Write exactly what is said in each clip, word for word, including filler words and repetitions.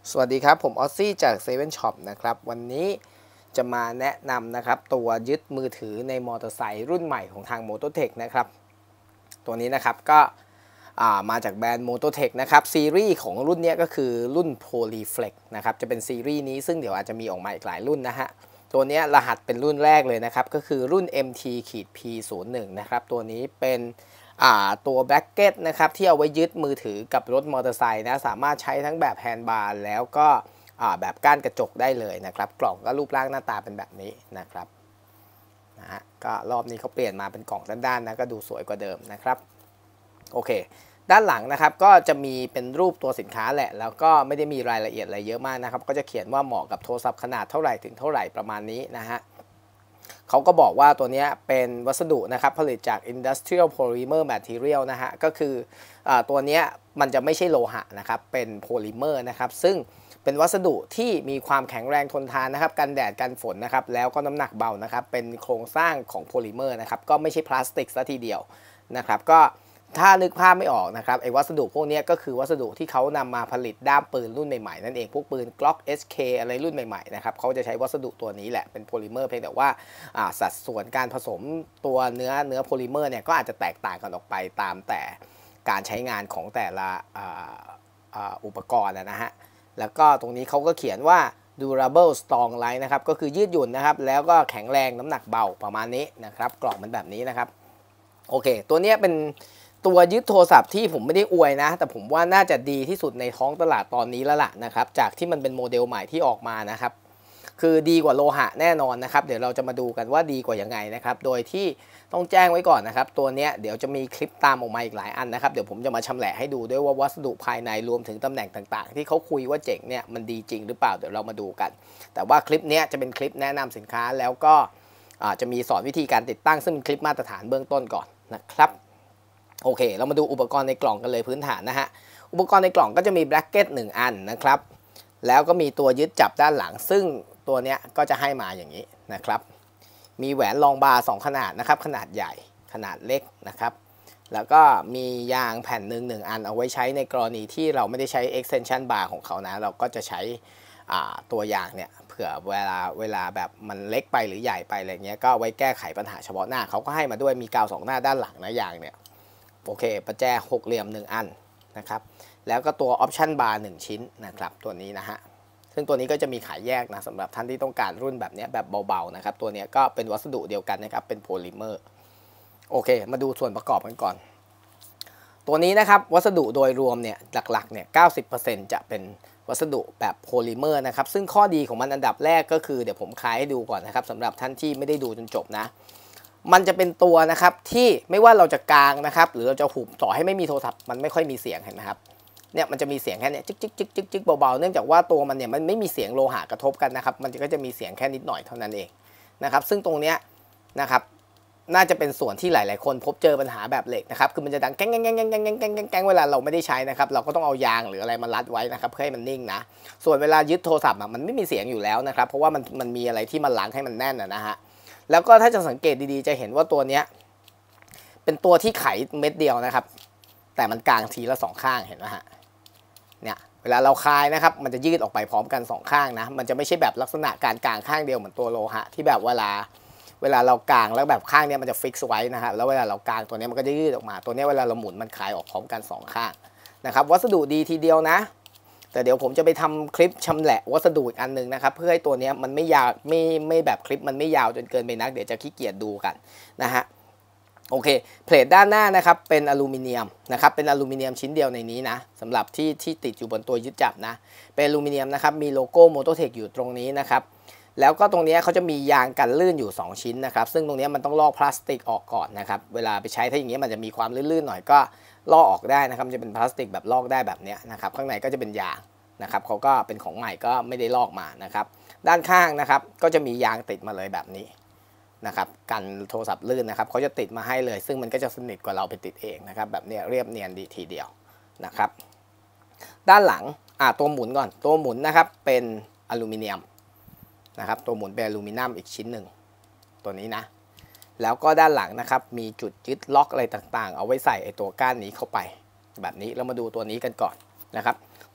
สวัสดีครับผมออซซี่จาก เซเว่น ช็อป นะครับวันนี้จะมาแนะนำนะครับตัวยึดมือถือในมอเตอร์ไซค์รุ่นใหม่ของทาง Mototech นะครับตัวนี้นะครับก็มาจากแบรนด์ Mototech นะครับซีรีส์ของรุ่นนี้ก็คือรุ่น Polyflex นะครับจะเป็นซีรีส์นี้ซึ่งเดี๋ยวอาจจะมีออกมาอีกหลายรุ่นนะฮะตัวนี้รหัสเป็นรุ่นแรกเลยนะครับก็คือรุ่น เอ็ม ที พี ศูนย์ หนึ่ง นะครับตัวนี้เป็นตัวแบล็กเก็ตนะครับที่เอาไว้ยึดมือถือกับรถมอเตอร์ไซค์นะสามารถใช้ทั้งแบบแฮนด์บาร์แล้วก็แบบก้านกระจกได้เลยนะครับกล่องก็รูปร่างหน้าตาเป็นแบบนี้นะครับนะฮะก็รอบนี้เขาเปลี่ยนมาเป็นกล่องด้านๆนะก็ดูสวยกว่าเดิมนะครับโอเคด้านหลังนะครับก็จะมีเป็นรูปตัวสินค้าแหละแล้วก็ไม่ได้มีรายละเอียดอะไรเยอะมากนะครับก็จะเขียนว่าเหมาะกับโทรศัพท์ขนาดเท่าไหร่ถึงเท่าไหร่ประมาณนี้นะฮะเขาก็บอกว่าตัวนี้เป็นวัสดุนะครับผลิตจาก Industrial Polymer Material นะฮะก็คืออตัวนี้มันจะไม่ใช่โลหะนะครับเป็นโพลิเมอร์นะครับซึ่งเป็นวัสดุที่มีความแข็งแรงทนทานนะครับกันแดดกันฝนนะครับแล้วก็น้ำหนักเบานะครับเป็นโครงสร้างของโพลิเมอร์นะครับก็ไม่ใช่พลาสติกซะทีเดียวนะครับก็ถ้านึกภาพไม่ออกนะครับไอ้วัสดุพวกนี้ก็คือวัสดุที่เขานำมาผลิตด้ามปืนรุ่นใหม่ๆนั่นเองพวกปืน Glock เอส เค อะไรรุ่นใหม่ๆนะครับเขาจะใช้วัสดุตัวนี้แหละเป็นโพลิเมอร์เพียงแต่ว่าสัดส่วนการผสมตัวเนื้อเนื้อโพลิเมอร์เนี่ยก็อาจจะแตกต่างกันออกไปตามแต่การใช้งานของแต่ละอุปกรณ์นะฮะแล้วก็ตรงนี้เขาก็เขียนว่า durable strong light นะครับก็คือยืดหยุ่นนะครับแล้วก็แข็งแรงน้ำหนักเบาประมาณนี้นะครับกล่องมันแบบนี้นะครับโอเคตัวนี้เป็นตัวยึดโทรศัพท์ที่ผมไม่ได้อวยนะแต่ผมว่าน่าจะดีที่สุดในท้องตลาดตอนนี้แล้วล่ะนะครับจากที่มันเป็นโมเดลใหม่ที่ออกมานะครับคือดีกว่าโลหะแน่นอนนะครับเดี๋ยวเราจะมาดูกันว่าดีกว่ายังไงนะครับโดยที่ต้องแจ้งไว้ก่อนนะครับตัวนี้เดี๋ยวจะมีคลิปตามออกมาอีกหลายอันนะครับเดี๋ยวผมจะมาชำแหละให้ดูด้วยว่าวัสดุภายในรวมถึงตำแหน่งต่างๆที่เขาคุยว่าเจ๋งเนี่ยมันดีจริงหรือเปล่าเดี๋ยวเรามาดูกันแต่ว่าคลิปนี้จะเป็นคลิปแนะนำสินค้าแล้วก็จะมีสอนวิธีการติดตั้งซึ่งเป็นคลิปมาตรฐานเบื้องต้นก่อนนะครับโอเคเรามาดูอุปกรณ์ในกล่องกันเลยพื้นฐานนะฮะอุปกรณ์ในกล่องก็จะมีแบล็กเก็ตหนึ่งอันนะครับแล้วก็มีตัวยึดจับด้านหลังซึ่งตัวนี้ก็จะให้มาอย่างนี้นะครับมีแหวนรองบาร์สองขนาดนะครับขนาดใหญ่ขนาดเล็กนะครับแล้วก็มียางแผ่นหนึ่งหนึ่งอันเอาไว้ใช้ในกรณีที่เราไม่ได้ใช้ extension bar ของเขานะเราก็จะใช้ตัวยางเนี่ยเผื่อเวลาเวลาแบบมันเล็กไปหรือใหญ่ไปอะไรเงี้ยก็ไว้แก้ไขปัญหาเฉพาะหน้าเขาก็ให้มาด้วยมีกาวสองหน้าด้านหลังนะยางเนี่ยโอเคประแจหกเหลี่ยมหนึ่งอันนะครับแล้วก็ตัว option bar หนึ่งชิ้นนะครับตัวนี้นะฮะซึ่งตัวนี้ก็จะมีขายแยกนะสำหรับท่านที่ต้องการรุ่นแบบนี้แบบเบาๆนะครับตัวนี้ก็เป็นวัสดุเดียวกันนะครับเป็นโพลิเมอร์โอเคมาดูส่วนประกอบกันก่อนตัวนี้นะครับวัสดุโดยรวมเนี่ยหลักๆเนี่ย เก้าสิบเปอร์เซ็นต์ จะเป็นวัสดุแบบโพลิเมอร์นะครับซึ่งข้อดีของมันอันดับแรกก็คือเดี๋ยวผมคลายให้ดูก่อนนะครับสำหรับท่านที่ไม่ได้ดูจนจบนะมันจะเป็นตัวนะครับที่ไม่ว่าเราจะกางนะครับหรือเราจะหุบต่อให้ไม่มีโทรศัพท์มันไม่ค่อยมีเสียงเห็นไหมครับเนี่ยมันจะมีเสียงแค่นี้จึ๊กจึ๊กจึ๊กจึ๊กจึ๊กเบาๆเนื่องจากว่าตัวมันเนี่ยมันไม่มีเสียงโลหะกระทบกันนะครับมันก็จะมีเสียงแค่นิดหน่อยเท่านั้นเองนะครับซึ่งตรงเนี้ยนะครับน่าจะเป็นส่วนที่หลายๆคนพบเจอปัญหาแบบเหล็กนะครับคือมันจะดังแก้งแก้งแก้งแก้งแก้งแก้งแก้งแก้งเวลาเราไม่ได้ใช้นะครับเราก็ต้องเอายางหรืออะไรมารัดไว้นะครับเพื่อให้มันนิ่งนะส่วนเวลายึดโทรศัพท์มันไม่มีเสียงอยู่แล้วนะครับเพราะว่ามันมันมีอะไรที่มันล้างให้มันแน่นนะฮะแล้วก็ถ้าจะสังเกตดีๆจะเห็นว่าตัวเนี้ยเป็นตัวที่ไขเม็ดเดียวนะครับแต่มันกางทีละสองข้างเห็นไหมฮะเนี่ยเวลาเราคลายนะครับมันจะยืดออกไปพร้อมกันสองข้างนะมันจะไม่ใช่แบบลักษณะการกางข้างเดียวเหมือนตัวโลหะที่แบบเวลาเวลาเรากางแล้วแบบข้างเนี้ยมันจะฟิกซ์ไว้นะฮะแล้วเวลาเรากางตัวนี้มันก็จะยืดออกมาตัวนี้เวลาเราหมุนมันคลายออกพร้อมกันสองข้างนะครับวัสดุดีทีเดียวนะแต่เดี๋ยวผมจะไปทำคลิปชำแหละวัสดุอีกอันนึงนะครับเพื่อให้ตัวนี้มันไม่ยาวไม่ไม่แบบคลิปมันไม่ยาวจนเกินไปนักเดี๋ยวจะขี้เกียจดูกันนะฮะโอเคเพลทด้านหน้านะครับเป็นอลูมิเนียมนะครับเป็นอลูมิเนียมชิ้นเดียวในนี้นะสำหรับที่ที่ติดอยู่บนตัวยึดจับนะเป็นอลูมิเนียมนะครับมีโลโก้ Mototech อยู่ตรงนี้นะครับแล้วก็ตรงนี้เขาจะมียางกันลื่นอยู่สองชิ้นนะครับซึ่งตรงนี้มันต้องลอกพลาสติกออกก่อนนะครับเวลาไปใช้ถ้าอย่างนี้มันจะมีความลื่นๆหน่อยก็ลอกออกได้นะครับจะเป็นพลาสติกแบบลอกได้แบบนี้นะครับข้างในก็จะเป็นยางนะครับเขาก็เป็นของใหม่ก็ไม่ได้ลอกมานะครับด้านข้างนะครับก็จะมียางติดมาเลยแบบนี้นะครับกันโทรศัพท์ลื่นนะครับเขาจะติดมาให้เลยซึ่งมันก็จะสนิทกว่าเราไปติดเองนะครับแบบนี้เรียบเนียนดีทีเดียวนะครับด้านหลังอ่าตัวหมุนก่อนตัวหมุนนะครับเป็นอลูมิเนียมนะครับตัวหมุนเป็นอลูมิเนียมอีกชิ้นหนึ่งตัวนี้นะแล้วก็ด้านหลังนะครับมีจุดยึดล็อกอะไรต่างๆเอาไว้ใส่ไอตัวก้านนี้เข้าไปแบบนี้เรามาดูตัวนี้กันก่อนนะครับ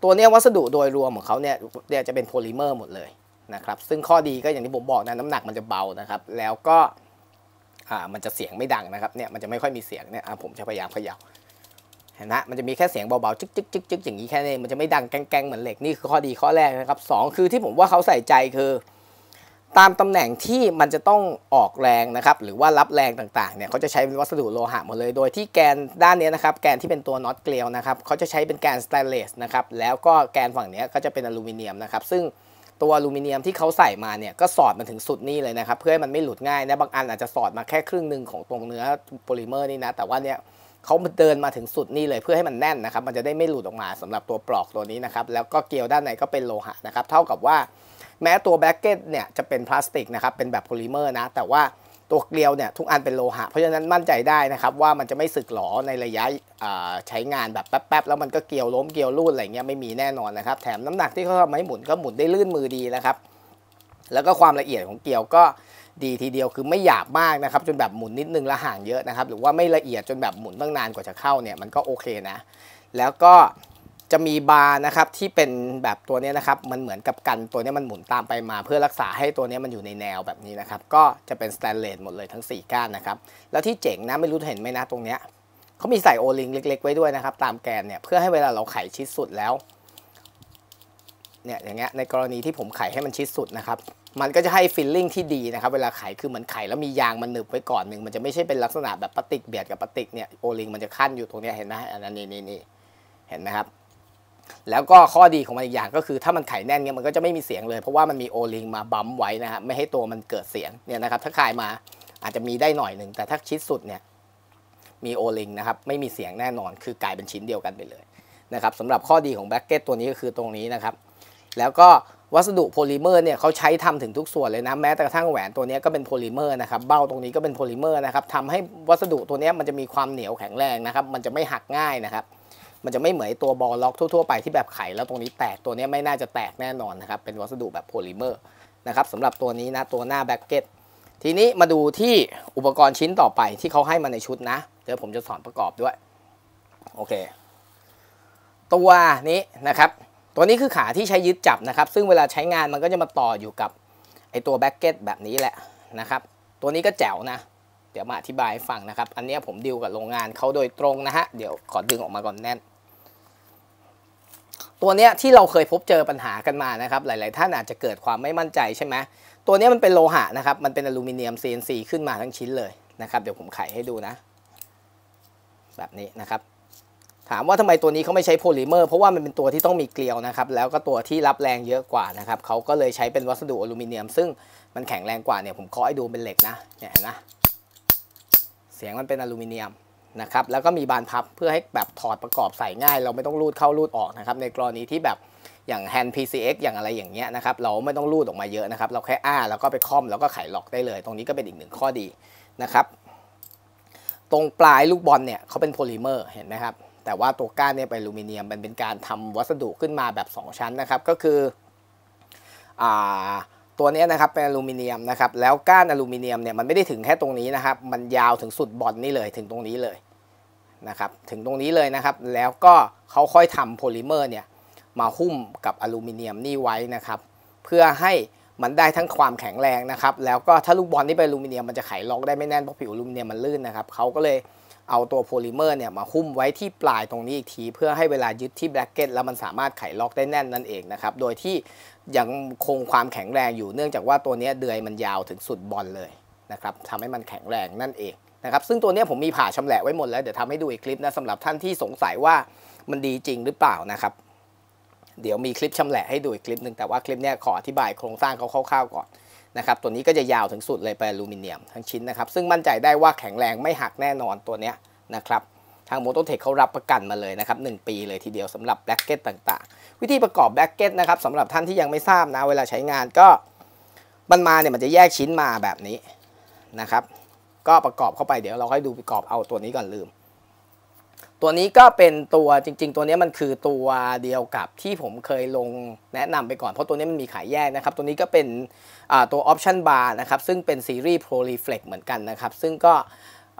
ตัวนี้วัสดุโดยรวมของเขาเนี่ยเนี่ยจะเป็นโพลิเมอร์หมดเลยนะครับซึ่งข้อดีก็อย่างที่ผมบอกนะน้ำหนักมันจะเบานะครับแล้วก็อ่ามันจะเสียงไม่ดังนะครับเนี่ยมันจะไม่ค่อยมีเสียงเนี่ยผมจะพยายามเขย่าเห็นนะมันจะมีแค่เสียงเบาๆจึ๊กจึ๊กจึ๊กจึ๊กอย่างนี้แค่นี้มันจะไม่ดังแกงๆเหมือนเหล็กนี่คือข้อดีข้อแรกนะครับสองคือที่ผมว่าเขาใส่ใจคือตามตำแหน่งที่มันจะต้องออกแรงนะครับหรือว่ารับแรงต่างๆเนี่ยเขาจะใช้เป็นวัสดุโลหะหมดเลยโดยที่แกนด้านนี้นะครับแกนที่เป็นตัวน็อตเกลียวนะครับเขาจะใช้เป็นแกนสแตนเลสนะครับแล้วก็แกนฝั่งนี้ก็จะเป็นอลูมิเนียมนะครับซึ่งตัวอลูมิเนียมที่เขาใส่มาเนี่ยก็สอดมาถึงสุดนี่เลยนะครับเพื่อให้มันไม่หลุดง่ายนะบางอันอาจจะสอดมาแค่ครึ่งหนึ่งของตรงเนื้อโพลิเมอร์นี่นะแต่ว่าเนี่ยเขาเดินมาถึงสุดนี่เลยเพื่อให้มันแน่นนะครับมันจะได้ไม่หลุดออกมาสำหรับตัวปลอกตัวนี้นะครับแล้วก็เกลียวด้านในก็เป็นโลหะนะครับเท่ากับว่าแม้ตัวแบล็กเก็ตเนี่ยจะเป็นพลาสติกนะครับเป็นแบบโพลิเมอร์นะแต่ว่าตัวเกลียวเนี่ยทุกอันเป็นโลหะเพราะฉะนั้นมั่นใจได้นะครับว่ามันจะไม่สึกหรอในระยะใช้งานแบบแป๊บๆแล้วมันก็เกลียวล้มเกลียวรูดอะไรเงี้ยไม่มีแน่นอนนะครับแถมน้ำหนักที่เขาทำให้หมุนก็หมุนได้ลื่นมือดีนะครับแล้วก็ความละเอียดของเกลียวก็ดีทีเดียวคือไม่หยาบมากนะครับจนแบบหมุนนิดนึงแล้วห่างเยอะนะครับหรือว่าไม่ละเอียดจนแบบหมุนตั้งนานกว่าจะเข้าเนี่ยมันก็โอเคนะแล้วก็จะมีบาร์นะครับที่เป็นแบบตัวนี้นะครับมันเหมือนกับกันตัวนี้มันหมุนตามไปมาเพื่อรักษาให้ตัวนี้มันอยู่ในแนวแบบนี้นะครับก็จะเป็นสแตนเลสหมดเลยทั้งสี่ก้านนะครับแล้วที่เจ๋งนะไม่รู้เห็นไหมนะตรงเนี้ยเขามีใส่โอลิงเล็กๆไว้ด้วยนะครับตามแกนเนี่ยเพื่อให้เวลาเราไขชิดสุดแล้วเนี่ยอย่างเงี้ยในกรณีที่ผมไขให้มันชิดสุดนะครับมันก็จะให้ฟีลลิ่งที่ดีนะครับเวลาไขคือเหมือนไขแล้วมียางมันหนึบไว้ก่อนหนึ่งมันจะไม่ใช่เป็นลักษณะแบบพลาสติกเบียดกับพลาสติกเนี่ยโอลิงมันจะขั้นอยู่ตรงนี้เห็นไหมอันนี้นี่นี่เห็นไหมครับแล้วก็ข้อดีของมันอีกอย่างก็คือถ้ามันไขแน่นเนี่ยมันก็จะไม่มีเสียงเลยเพราะว่ามันมีโอลิงมาบั๊มไว้นะฮะไม่ให้ตัวมันเกิดเสียงเนี่ยนะครับถ้าคลายมาอาจจะมีได้หน่อยหนึ่งแต่ถ้าชิดสุดเนี่ยมีโอลิงนะครับไม่มีเสียงแน่นอนคือกลายเป็นชิ้นเดียวกันไปเลยนะครับสำหรับข้อดีของแบล็กเก็ตตัวนี้ก็คือตรงนี้นะครับแล้วก็วัสดุโพลิเมอร์เนี่ยเขาใช้ทำถึงทุกส่วนเลยนะแม้แต่กระทั่งแหวนตัวนี้ก็เป็นโพลิเมอร์นะครับเบ้าตรงนี้ก็เป็นโพลิเมอร์นะครับทำให้วัสดุตัวนี้มันจะมีความเหนียวแข็งแรงนะครับมันจะไม่หักง่ายนะครับมันจะไม่เหมือนตัวบอลล็อกทั่วๆไปที่แบบไขแล้วตรงนี้แตกตัวนี้ไม่น่าจะแตกแน่นอนนะครับเป็นวัสดุแบบโพลิเมอร์นะครับสำหรับตัวนี้นะตัวหน้าแบล็กเก็ตทีนี้มาดูที่อุปกรณ์ชิ้นต่อไปที่เขาให้มาในชุดนะเดี๋ยวผมจะสอนประกอบด้วยโอเคตัวนี้นะครับตัวนี้คือขาที่ใช้ยึดจับนะครับซึ่งเวลาใช้งานมันก็จะมาต่ออยู่กับไอตัวแบล็กเก็ตแบบนี้แหละนะครับตัวนี้ก็แจ๋วนะเดี๋ยวมาอธิบายให้ฟังนะครับอันนี้ผมดีลกับโรงงานเขาโดยตรงนะฮะเดี๋ยวขอดึงออกมาก่อนแน่นตัวนี้ที่เราเคยพบเจอปัญหากันมานะครับหลายๆท่านอาจจะเกิดความไม่มั่นใจใช่ไหมตัวนี้มันเป็นโลหะนะครับมันเป็นอลูมิเนียม ซี เอ็น ซี ขึ้นมาทั้งชิ้นเลยนะครับเดี๋ยวผมไขให้ดูนะแบบนี้นะครับถามว่าทำไมตัวนี้เขาไม่ใช้โพลิเมอร์เพราะว่ามันเป็นตัวที่ต้องมีเกลียวนะครับแล้วก็ตัวที่รับแรงเยอะกว่านะครับเขาก็เลยใช้เป็นวัสดุอลูมิเนียมซึ่งมันแข็งแรงกว่าเนี่ยผมขอให้ดูเป็นเหล็กนะเนี่ยนะเสียงมันเป็นอลูมิเนียมนะครับแล้วก็มีบานพับเพื่อให้แบบถอดประกอบใส่ง่ายเราไม่ต้องรูดเข้ารูดออกนะครับในกรณีที่แบบอย่างแฮนด์ พี ซี เอ็กซ์ อย่างอะไรอย่างเงี้ยนะครับเราไม่ต้องรูดออกมาเยอะนะครับเราแค่อ้าแล้วก็ไปค่อมแล้วก็ไขล็อกได้เลยตรงนี้ก็เป็นอีกหนึ่งข้อดีนะครับตรงปลายลูกบอลเนี่ยเขาเป็นโพลิเมอร์เห็นไหมครับแต่ว่าตัวก้านเนี่ยเป็นอลูมิเนียมมันเป็นการทำวัสดุขึ้นมาแบบสองชั้นนะครับก็คืออ่าตัวนี้นะครับเป็นอลูมิเนียมนะครับแล้วก้านอลูมิเนียมเนี่ยมันไม่ได้ถึงแค่ตรงนี้นะครับมันยาวถึงสุดบอลนี่เลยถึงตรงนี้เลยนะครับถึงตรงนี้เลยนะครับแล้วก็เขาค่อยทำโพลิเมอร์เนี่ยมาหุ้มกับอลูมิเนียมนี่ไว้นะครับเพื่อให้มันได้ทั้งความแข็งแรงนะครับแล้วก็ถ้าลูกบอลที่เป็นอลูมิเนียมมันจะไขล็อกได้ไม่แน่นเพราะผิวอลูมิเนียมมันลื่นนะครับเขาก็เลยเอาตัวโพลิเมอร์เนี่ยมาหุ้มไว้ที่ปลายตรงนี้อีกทีเพื่อให้เวลายึดที่แบล็กเก็ตแล้วมันสามารถไขล็อกได้แน่นนั่นเองนะครับโดยที่ยังคงความแข็งแรงอยู่เนื่องจากว่าตัวนี้เดือยมันยาวถึงสุดบอลเลยนะครับทำให้มันแข็งแรงนั่นเองนะครับซึ่งตัวนี้ผมมีผ่าชำแหละไว้หมดแล้วเดี๋ยวทำให้ดูอีกคลิปนะสำหรับท่านที่สงสัยว่ามันดีจริงหรือเปล่านะครับเดี๋ยวมีคลิปชำแหละให้ดูอีกคลิปหนึ่งแต่ว่าคลิปนี้ขออธิบายโครงสร้างเขาคร่าวๆก่อนนะครับตัวนี้ก็จะยาวถึงสุดเลยเป็นอลูมิเนียมทั้งชิ้นนะครับซึ่งมั่นใจได้ว่าแข็งแรงไม่หักแน่นอนตัวนี้นะครับทาง Motortech เขารับประกันมาเลยนะครับหนึ่งปีเลยทีเดียวสำหรับแบล็กเก็ตต่างๆวิธีประกอบแบล็กเก็ตนะครับสำหรับท่านที่ยังไม่ทราบนะเวลาใช้งานก็มันมาเนี่ยมันจะแยกชิ้นมาแบบนี้นะครับก็ประกอบเข้าไปเดี๋ยวเราค่อยดูประกอบเอาตัวนี้ก่อนลืมตัวนี้ก็เป็นตัวจริงๆตัวนี้มันคือตัวเดียวกับที่ผมเคยลงแนะนำไปก่อนเพราะตัวนี้มันมีขายแยกนะครับตัวนี้ก็เป็นตัว Option Bar นะครับซึ่งเป็นซีรีส์ Pro Reflex เหมือนกันนะครับซึ่งก็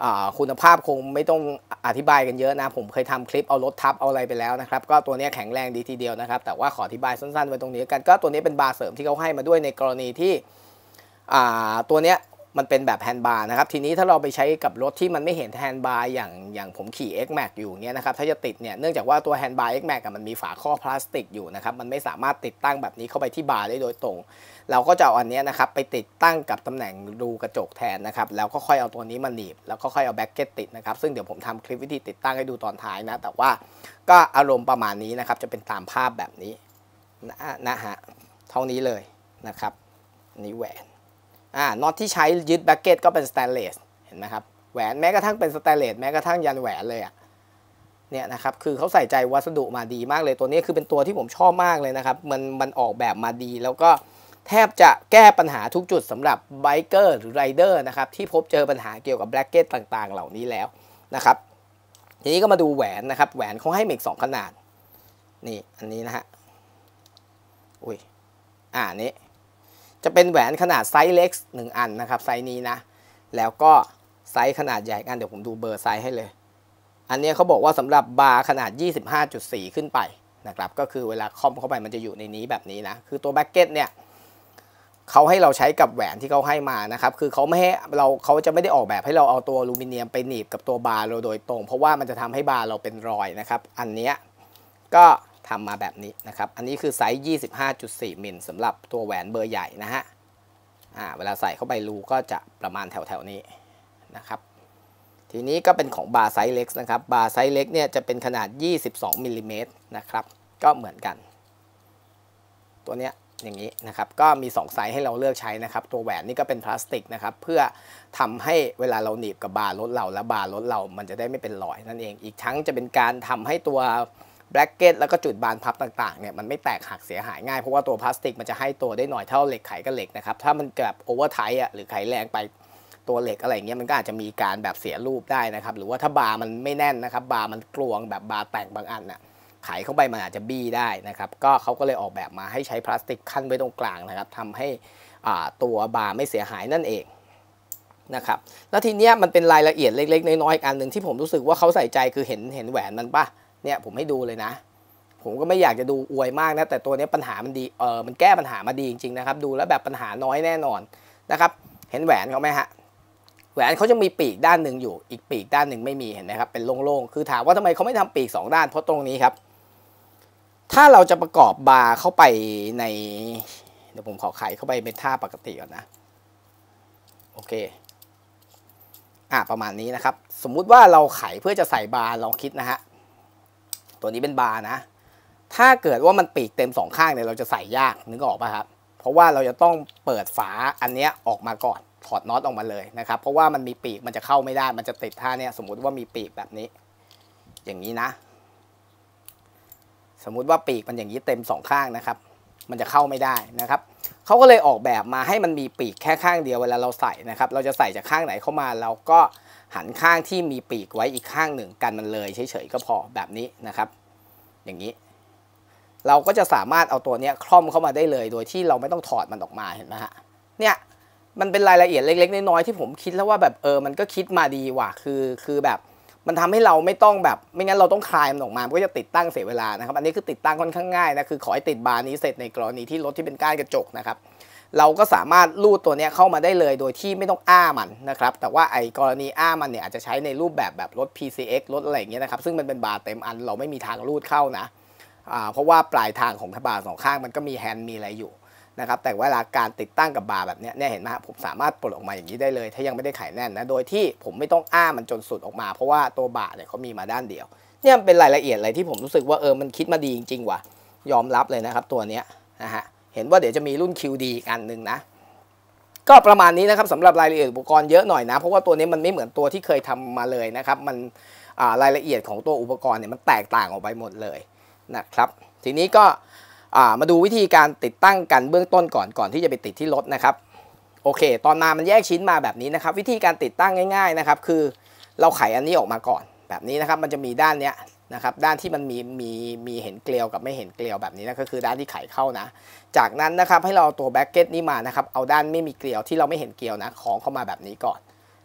คุณภาพคงไม่ต้องอธิบายกันเยอะนะผมเคยทำคลิปเอารถทับเอาอะไรไปแล้วนะครับก็ตัวนี้แข็งแรงดีทีเดียวนะครับแต่ว่าขออธิบายสั้นๆไว้ตรงนี้กันก็ตัวนี้เป็นบาร์เสริมที่เขาให้มาด้วยในกรณีที่ตัวเนี้ยมันเป็นแบบแฮนด์บาร์นะครับทีนี้ถ้าเราไปใช้กับรถที่มันไม่เห็นแฮนด์บาร์อย่างอย่างผมขี่ X Max อยู่เงี้ยนะครับถ้าจะติดเนี่ยเนื่องจากว่าตัวแฮนด์บาร์ X Max มันมีฝาครอบพลาสติกอยู่นะครับมันไม่สามารถติดตั้งแบบนี้เข้าไปที่บาร์ได้โดยตรงเราก็จะเอาอันนี้นะครับไปติดตั้งกับตำแหน่งรูกระจกแทนนะครับแล้วก็ค่อยเอาตัวนี้มาหนีบแล้วก็ค่อยเอาแบ็กเก็ตติดนะครับซึ่งเดี๋ยวผมทำคลิปวิธีติดตั้งให้ดูตอนท้ายนะแต่ว่าก็อารมณ์ประมาณนี้นะครับจะเป็นตามภาพแบบนี้นะนะฮะเท่านี้เลยนะครับนี่แหวนอ่าน็อตที่ใช้ยึดแบ็กเก็ตก็เป็นสแตนเลสเห็นไหมครับแหวนแม้กระทั่งเป็นสแตนเลสแม้กระทั่งยันแหวนเลยอ่ะเนี่ยนะครับคือเขาใส่ใจวัสดุมาดีมากเลยตัวนี้คือเป็นตัวที่ผมชอบมากเลยนะครับมันมันออกแบบมาดีแล้วก็แทบจะแก้ปัญหาทุกจุดสำหรับไบเกอร์หรือไรเดอร์นะครับที่พบเจอปัญหาเกี่ยวกับแบ็กเก็ตต่างๆเหล่านี้แล้วนะครับทีนี้ก็มาดูแหวนนะครับแหวนเขาให้มาอีกสองขนาดนี่อันนี้นะฮะอุ้ยอ่านี้จะเป็นแหวนขนาดไซส์เล็กหนึ่งอันนะครับไซส์นี้นะแล้วก็ไซส์ขนาดใหญ่กันเดี๋ยวผมดูเบอร์ไซส์ให้เลยอันนี้เขาบอกว่าสำหรับบาร์ขนาด ยี่สิบห้าจุดสี่ ขึ้นไปนะครับก็คือเวลาคอมเข้าไปมันจะอยู่ในนี้แบบนี้นะคือตัวแบ็กเก็ตเนี่ยเขาให้เราใช้กับแหวนที่เขาให้มานะครับคือเขาไม่ให้เราเขาจะไม่ได้ออกแบบให้เราเอาตัวอลูมิเนียมไปหนีบกับตัวบาร์เราโดยตรงเพราะว่ามันจะทำให้บาร์เราเป็นรอยนะครับอันนี้ก็ทำมาแบบนี้นะครับอันนี้คือไซส์ ยี่สิบห้าจุดสี่ มิลสำหรับตัวแหวนเบอร์ใหญ่นะฮะอ่าเวลาใส่เข้าไปรูก็จะประมาณแถวๆนี้นะครับทีนี้ก็เป็นของบาร์ไซส์เล็กนะครับบาร์ไซส์เล็กเนี่ยจะเป็นขนาดยี่สิบสองมิลลิเมตรนะครับก็เหมือนกันตัวเนี้ยอย่างนี้นะครับก็มีสองไซส์ให้เราเลือกใช้นะครับตัวแหวนนี่ก็เป็นพลาสติกนะครับเพื่อทำให้เวลาเราหนีบกับบาร์รถเราและบาร์รถเรามันจะได้ไม่เป็นรอยนั่นเองอีกทั้งจะเป็นการทำให้ตัวแบล็กเก็ตแล้วก็จุดบานพับต่างๆเนี่ยมันไม่แตกหักเสียหายง่ายเพราะว่าตัวพลาสติกมันจะให้ตัวได้หน่อยเท่าเหล็กไขกับเหล็กนะครับถ้ามันแบบโอเวอร์ไทท์อ่ะหรือไขแรงไปตัวเหล็กอะไรเงี้ยมันก็อาจจะมีการแบบเสียรูปได้นะครับหรือว่าถ้าบาร์มันไม่แน่นนะครับบาร์มันกลวงแบบบาร์แต่งบางอันน่ะไขเข้าไปมันอาจจะบี้ได้นะครับก็เขาก็เลยออกแบบมาให้ใช้พลาสติกขั้นไว้ตรงกลางนะครับทำให้ตัวบาร์ไม่เสียหายนั่นเองนะครับแล้วทีเนี้ยมันเป็นรายละเอียดเล็กๆน้อยๆอีกอันหนึ่งที่ผมรู้สึกว่าเขาใส่ใจคือเห็นเห็นแหวนมันป่ะเนี่ยผมให้ดูเลยนะผมก็ไม่อยากจะดูอวยมากนะแต่ตัวนี้ปัญหามันดีเออมันแก้ปัญหามาดีจริงๆนะครับดูแล้วแบบปัญหาน้อยแน่นอนนะครับเห็นแหวนเขาไหมฮะแหวนเขาจะมีปีกด้านหนึ่งอยู่อีกปีกด้านหนึ่งไม่มีเห็นไหมครับเป็นโล่งๆคือถามว่าทำไมเขาไม่ทำปีกสองด้านเพราะตรงนี้ครับถ้าเราจะประกอบบาร์เข้าไปในเดี๋ยวผมขอไขเข้าไปเป็นท่าปกติก่อนนะโอเคอ่ะประมาณนี้นะครับสมมุติว่าเราไขเพื่อจะใส่บาร์ลองคิดนะฮะตัวนี้เป็นบาร์นะถ้าเกิดว่ามันปีกเต็มสองข้างเนี่ยเราจะใส่ยากนึกออกป่ะครับเพราะว่าเราจะต้องเปิดฝาอันนี้ออกมาก่อนถอดน็อตออกมาเลยนะครับเพราะว่ามันมีปีกมันจะเข้าไม่ได้มันจะติดท่าเนี่ยสมมุติว่ามีปีกแบบนี้อย่างนี้นะสมมุติว่าปีกมันอย่างนี้เต็มสองข้างนะครับมันจะเข้าไม่ได้นะครับเขาก็เลยออกแบบมาให้มันมีปีกแค่ข้างเดียวเวลาเราใส่นะครับเราจะใส่จากข้างไหนเข้ามาเราก็หันข้างที่มีปีกไว้อีกข้างหนึ่งกันมันเลยเฉยๆก็พอแบบนี้นะครับอย่างนี้เราก็จะสามารถเอาตัวนี้คล่อมเข้ามาได้เลยโดยที่เราไม่ต้องถอดมันออกมาเห็นไหมฮะเนี่ยมันเป็นรายละเอียดเล็กๆน้อยๆที่ผมคิดแล้วว่าแบบเออมันก็คิดมาดีว่ะคือคือแบบมันทำให้เราไม่ต้องแบบไม่งั้นเราต้องคลายมันออกมาก็จะติดตั้งเสียเวลานะครับอันนี้คือติดตั้งค่อนข้างง่ายนะคือขอให้ติดบาร์นี้เสร็จในกรณีที่รถที่เป็นก้านกระจกนะครับเราก็สามารถลูดตัวนี้เข้ามาได้เลยโดยที่ไม่ต้องอ้ามันนะครับแต่ว่าไอ้กรณีอ้ามันเนี่ยอาจจะใช้ในรูปแบบแบบรถ พี ซี เอ็กซ์ รถอะไรอย่างเงี้ยนะครับซึ่งมันเป็นบาร์เต็มอันเราไม่มีทางลูดเข้านะอ่าเพราะว่าปลายทางของบาร์สองข้างมันก็มีแฮนด์มีอะไรอยู่นะครับแต่เวลาการติดตั้งกับบาร์แบบนี้เนี่ยเห็นไหมครับผมสามารถปลดออกมาอย่างนี้ได้เลยถ้ายังไม่ได้ไขแน่นนะโดยที่ผมไม่ต้องอ้ามันจนสุดออกมาเพราะว่าตัวบาร์เนี่ยเขามีมาด้านเดียวเนี่ยเป็นรายละเอียดอะไรที่ผมรู้สึกว่าเออมันคิดมาดีจริงๆว่ะยอมรับเลยนะครับตัวเนี้ยนะฮะเห็นว่าเดี๋ยวจะมีรุ่น คิว ดี อีกอันหนึ่งนะก็ประมาณนี้นะครับสำหรับรายละเอียดอุปกรณ์เยอะหน่อยนะเพราะว่าตัวนี้มันไม่เหมือนตัวที่เคยทำมาเลยนะครับมันรายละเอียดของตัวอุปกรณ์เนี่ยมันแตกต่างออกไปหมดเลยนะครับทีนี้ก็มาดูวิธีการติดตั้งกันเบื้องต้นก่อนก่อนที่จะไปติดที่รถนะครับโอเคตอนมามันแยกชิ้นมาแบบนี้นะครับวิธีการติดตั้งง่ายๆนะครับคือเราไขอันนี้ออกมาก่อนแบบนี้นะครับมันจะมีด้านเนี้ยนะครับด้านที่มันมีมีมีเห็นเกลียวกับไม่เห็นเกลียวแบบนี้นะก็คือด้านที่ไขเข้านะจากนั้นนะครับให้เราตัวแบ็กเก็ตนี้มานะครับเอาด้านไม่มีเกลียวที่เราไม่เห็นเกลียวนะของเข้ามาแบบนี้ก่อน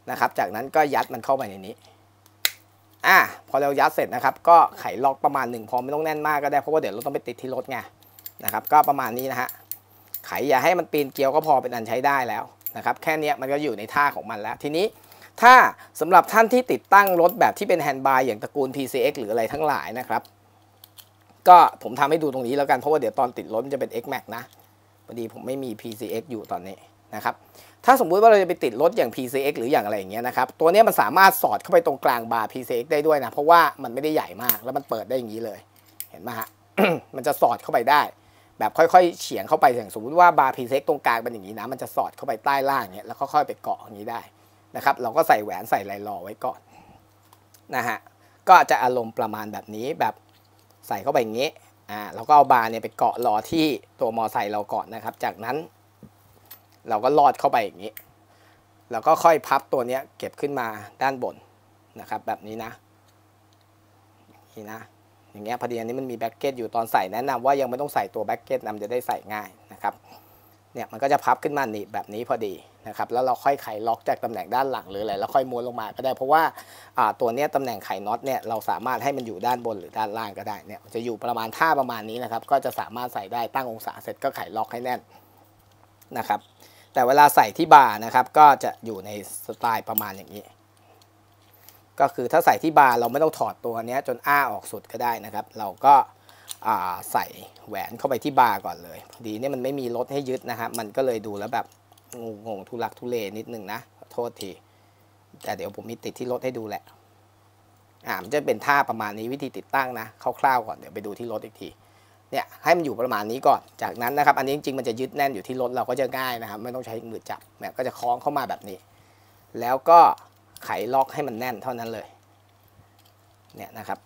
นะครับจากนั้นก็ยัดมันเข้าไปในนี้อ่ะพอเรายัดเสร็จนะครับก็ไขล็อกประมาณหนึ่งพอไม่ต้องแน่นมากก็ได้เพราะว่าเดี๋ยวเราต้องไปติดที่รถไงนะครับก็ประมาณนี้นะฮะไขอย่าให้มันปีนเกลียวก็พอเป็นอันใช้ได้แล้วนะครับแค่นี้มันก็อยู่ในท่าของมันแล้วทีนี้ถ้าสำหรับท่านที่ติดตั้งรถแบบที่เป็นแฮนด์บาร์อย่างตระกูล พี ซี เอ็กซ์ หรืออะไรทั้งหลายนะครับก็ผมทำให้ดูตรงนี้แล้วกันเพราะว่าเดี๋ยวตอนติดรถมันจะเป็น X Max นะพอดีผมไม่มี พี ซี เอ็กซ์ อยู่ตอนนี้นะครับถ้าสมมุติว่าเราจะไปติดรถอย่าง พี ซี เอ็กซ์ หรืออย่างอะไรอย่างเงี้ยนะครับตัวนี้มันสามารถสอดเข้าไปตรงกลางบาร์ พี ซี เอ็กซ์ ได้ด้วยนะเพราะว่ามันไม่ได้ใหญ่มากแล้วมันเปิดได้อย่างนี้เลยเห็นไหมฮะ มันจะสอดเข้าไปได้แบบค่อยๆเฉียงเข้าไปอย่างสมมุติว่าบาร์ พี ซี เอ็กซ์ ตรงกลางเป็นอย่างนี้นะมันจะสอดเข้าไปใต้ล่างเงี้ยแล้วค่อยๆไปเกาะอย่างนี้ได้นะครับเราก็ใส่แหวนใส่ไหลรอไว้ก่อนนะฮะก็จะอารมณ์ประมาณแบบนี้แบบใส่เข้าไปอย่างนี้อ่าเราก็เอาบาร์เนี่ยไปเกาะรอที่ตัวมอไซค์เราก่อนนะครับจากนั้นเราก็ลอดเข้าไปอย่างนี้แล้วก็ค่อยพับตัวนี้เก็บขึ้นมาด้านบนนะครับแบบนี้นะนี่นะอย่างเงี้ยพอดีอันนี้มันมีแบ็คเก็ตอยู่ตอนใส่แนะนำว่ายังไม่ต้องใส่ตัวแบ็คเก็ตนะมันจะได้ใส่ง่ายนะครับเนี่ยมันก็จะพับขึ้นมาหนีบแบบนี้พอดีนะครับแล้วเราค่อยไขล็อกจากตำแหน่งด้านหลังหรืออะไรแล้วค่อยม้วนลงมาก็ได้เพราะว่าตัวนี้ตำแหน่งไขน็อตเนี่ยเราสามารถให้มันอยู่ด้านบนหรือด้านล่างก็ได้เนี่ยจะอยู่ประมาณท่าประมาณนี้นะครับก็จะสามารถใส่ได้ตั้งองศาเสร็จก็ไขล็อกให้แน่นนะครับแต่เวลาใส่ที่บาร์นะครับก็จะอยู่ในสไตล์ประมาณอย่างนี้ก็คือถ้าใส่ที่บาร์เราไม่ต้องถอดตัวนี้จนอ้าออกสุดก็ได้นะครับเราก็ใส่แหวนเข้าไปที่บาร์ก่อนเลยพอดีนี่มันไม่มีรถให้ยึดนะครับมันก็เลยดูแล้วแบบงงๆทุลักทุเลนิดนึงนะขอโทษทีแต่เดี๋ยวผมมีติดที่รถให้ดูแหละอ่ามันจะเป็นท่าประมาณนี้วิธีติดตั้งนะคร่าวๆก่อนเดี๋ยวไปดูที่รถอีกทีเนี่ยให้มันอยู่ประมาณนี้ก่อนจากนั้นนะครับอันนี้จริงๆมันจะยึดแน่นอยู่ที่รถเราก็จะง่ายนะครับไม่ต้องใช้มือจับแบบก็จะคล้องเข้ามาแบบนี้แล้วก็ไขล็อกให้มันแน่นเท่านั้นเลยเนี่ยนะครับ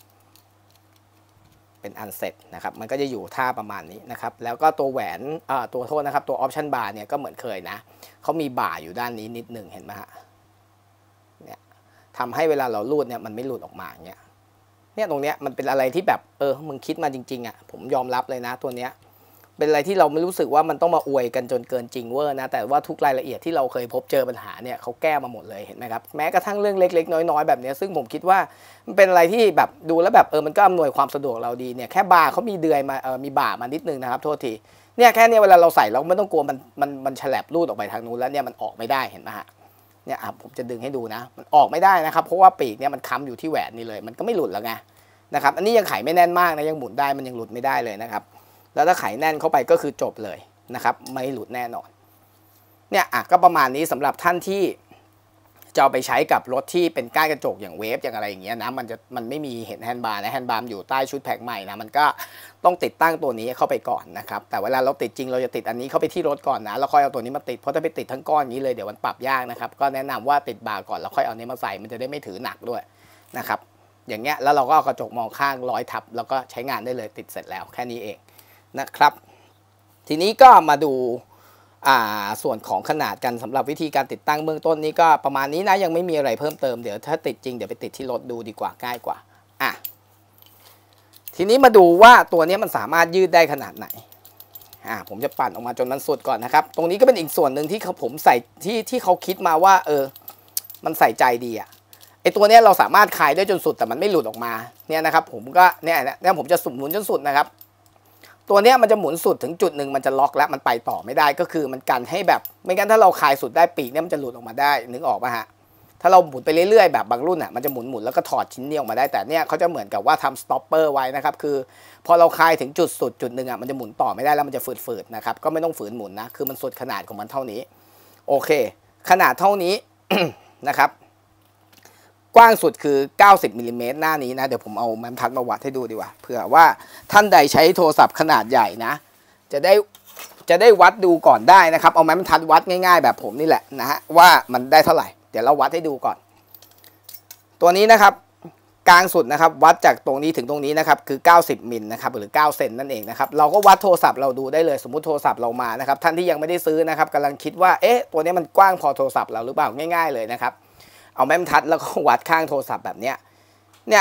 เป็นอันเสร็จนะครับมันก็จะอยู่ท่าประมาณนี้นะครับแล้วก็ตัวแหวนตัวโทษนะครับตัวออปชั่นบาร์เนี่ยก็เหมือนเคยนะเขามีบ่าอยู่ด้านนี้นิดหนึ่งเห็นไหมฮะเนี่ยทำให้เวลาเราลูดเนี่ยมันไม่หลุดออกมาอย่างเงี้ยเนี่ยตรงเนี้ยมันเป็นอะไรที่แบบเออมึงคิดมาจริงๆอ่ะผมยอมรับเลยนะตัวเนี้ยเป็นอะไรที่เราไม่รู้สึกว่ามันต้องมาอวยกันจนเกินจริงเวอร์นะแต่ว่าทุกรายละเอียดที่เราเคยพบเจอปัญหาเนี่ยเขาแก้มาหมดเลยเห็นไหมครับแม้กระทั่งเรื่องเล็กๆน้อยๆแบบนี้ซึ่งผมคิดว่ามันเป็นอะไรที่แบบดูแล้วแบบเออมันก็อำนวยความสะดวกเราดีเนี่ยแค่บาร์เขามีเดือยมาเออมีบ่ามานิดนึงนะครับโทษทีเนี่ยแค่นี้เวลาเราใส่เราไม่ต้องกลัวมันมันมันฉลับรูดออกไปทางนู้นแล้วเนี่ยมันออกไม่ได้เห็นไหมฮะเนี่ยอ่ะผมจะดึงให้ดูนะมันออกไม่ได้นะครับเพราะว่าปีกเนี่ยมันค้ำอยู่ที่แหวนนี่เลยมันก็ไม่หลุดแล้วไงนะครับอันนี้ยังไขไม่แน่นมากนะยังหมุนได้มันยังหลุดไม่ได้เลยนะครับแล้วถ้าไขแน่นเข้าไปก็คือจบเลยนะครับไม่หลุดแน่นอนเนี่ยอ่ะก็ประมาณนี้สำหรับท่านที่จะเอาไปใช้กับรถที่เป็นก้านกระจกอย่างเวฟอย่างอะไรอย่างเงี้ยนะมันจะมันไม่มีเห็นแฮนด์บาร์นะแฮนด์บาร์อยู่ใต้ชุดแพ็คใหม่นะมันก็ต้องติดตั้งตัวนี้เข้าไปก่อนนะครับแต่เวลาเราติดจริงเราจะติดอันนี้เข้าไปที่รถก่อนนะแล้วค่อยเอาตัวนี้มาติดเพราะถ้าไปติดทั้งก้อนอย่างนี้เลยเดี๋ยวมันปรับยากนะครับก็แนะนำว่าติดบาร์ก่อนแล้วค่อยเอานี้มาใส่มันจะได้ไม่ถือหนักด้วยนะครับอย่างเงี้ยแล้วเราก็เอากระจกมองข้างร้อยทับแล้วก็ใช้งานได้เลยติดเสร็จแล้วแค่นี้เองนะครับทีนี้ก็มาดูส่วนของขนาดกันสำหรับวิธีการติดตั้งเบื้องต้นนี้ก็ประมาณนี้นะยังไม่มีอะไรเพิ่มเติมเดี๋ยวถ้าติดจริงเดี๋ยวไปติดที่รถดูดีกว่าง่ายกว่าอ่ะทีนี้มาดูว่าตัวนี้มันสามารถยืดได้ขนาดไหนอ่ะผมจะปั่นออกมาจนมันสุดก่อนนะครับตรงนี้ก็เป็นอีกส่วนหนึ่งที่เขาผมใส่ที่ที่เขาคิดมาว่าเออมันใส่ใจดีอ่ะไอตัวนี้เราสามารถคลายได้จนสุดแต่มันไม่หลุดออกมาเนี่ยนะครับผมก็เนี่ยเนี่ยผมจะสุ่มหมุนจนสุดนะครับตัวนี้มันจะหมุนสุดถึงจุดหนึ่งมันจะล็อกแล้วมันไปต่อไม่ได้ก็คือมันกันให้แบบไม่งั้นถ้าเราคลายสุดได้ปีกเนี่ยมันจะหลุดออกมาได้นึกออกป่ะฮะถ้าเราหมุนไปเรื่อยๆแบบบางรุ่นอ่ะมันจะหมุนหมุนแล้วก็ถอดชิ้นนี้ออกมาได้แต่เนี่ยเขาจะเหมือนกับว่าทำสต็อปเปอร์ไว้นะครับคือพอเราคลายถึงจุดสุดจุดหนึ่งอ่ะมันจะหมุนต่อไม่ได้แล้วมันจะฝืดๆนะครับก็ไม่ต้องฝืนหมุนนะคือมันสุดขนาดของมันเท่านี้โอเคขนาดเท่านี้ นะครับกว้างสุดคือเก้าสิบมิลลิเมตรหน้านี้นะเดี๋ยวผมเอาแมมทัดมาวัดให้ดูดีกว่าเผื่อว่าท่านใดใช้โทรศัพท์ขนาดใหญ่นะจะได้จะได้วัดดูก่อนได้นะครับเอาแมมทัดวัดง่ายๆแบบผมนี่แหละนะฮะว่ามันได้เท่าไหร่เดี๋ยวเราวัดให้ดูก่อนตัวนี้นะครับกลางสุดนะครับวัดจากตรงนี้ถึงตรงนี้นะครับคือเก้าสิบมิลนะครับหรือเก้าเซนนั่นเองนะครับเราก็วัดโทรศัพท์เราดูได้เลยสมมุติโทรศัพท์เรามานะครับท่านที่ยังไม่ได้ซื้อนะครับกำลังคิดว่าเอ๊ะตัวนี้มันกว้างพอโทรศัพท์เราหรือเปล่าง่ายๆเลยนะครับเอาแม่มทัดแล้วก็วัดข้างโทรศัพท์แบบเนี้ยเนี่ย